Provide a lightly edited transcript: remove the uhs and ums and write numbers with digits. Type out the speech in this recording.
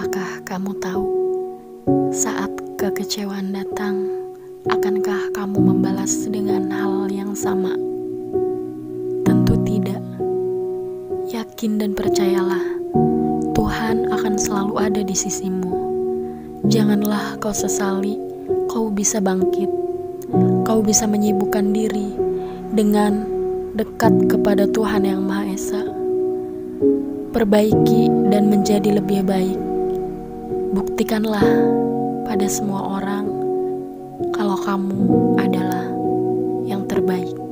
Apakah kamu tahu, saat kekecewaan datang, akankah kamu membalas dengan hal yang sama? Tentu tidak. Yakin dan percayalah, Tuhan akan selalu ada di sisimu. Janganlah kau sesali, kau bisa bangkit. Kau bisa menyibukkan diri dengan dekat kepada Tuhan Yang Maha Esa. Perbaiki dan menjadi lebih baik. Buktikanlah pada semua orang kalau kamu adalah yang terbaik.